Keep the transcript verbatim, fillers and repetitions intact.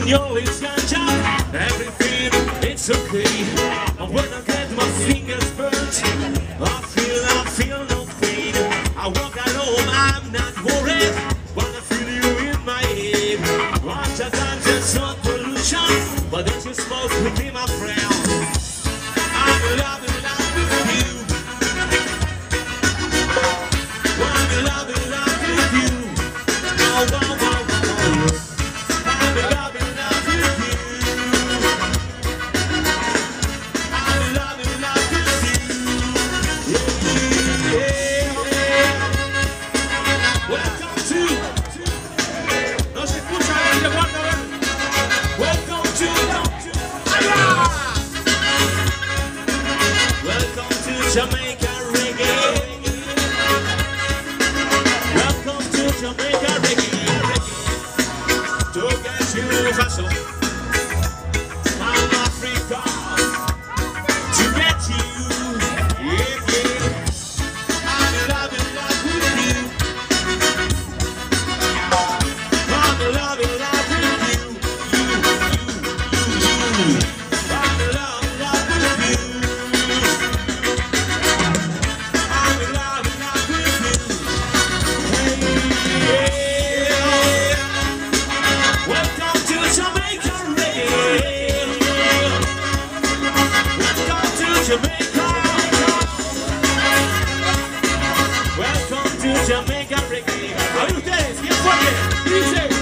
know it's ganja, everything, it's okay. And when I get my fingers burnt, I feel, I feel no pain. I walk alone, I'm not worried. When I feel you in my head, watch a times it's not pollution, but don't you smoke with me, my friend. I'm in love, in love with you. I'm in love, in love with you. Oh, wow, wow, wow. I'm in love, in love with you. I'm in love, in love with you. Yeah, yeah. Welcome to. No se escucha, gente, guarda, a ver. Welcome to. Allá. Welcome to Jamaica reggae. Welcome to Jamaica reggae. To get you hustle from Africa. To get you, yeah, yeah. I'm in love, in love with you. I'm in love, in love with you. You, you, you, you. I'm in love, in love with you. I'm in love, in love with you. Hey, yeah. Welcome to Jamaica reggae. Welcome to Jamaica. Welcome to Jamaica reggae. A ver ustedes, ¿quién fue? Dice.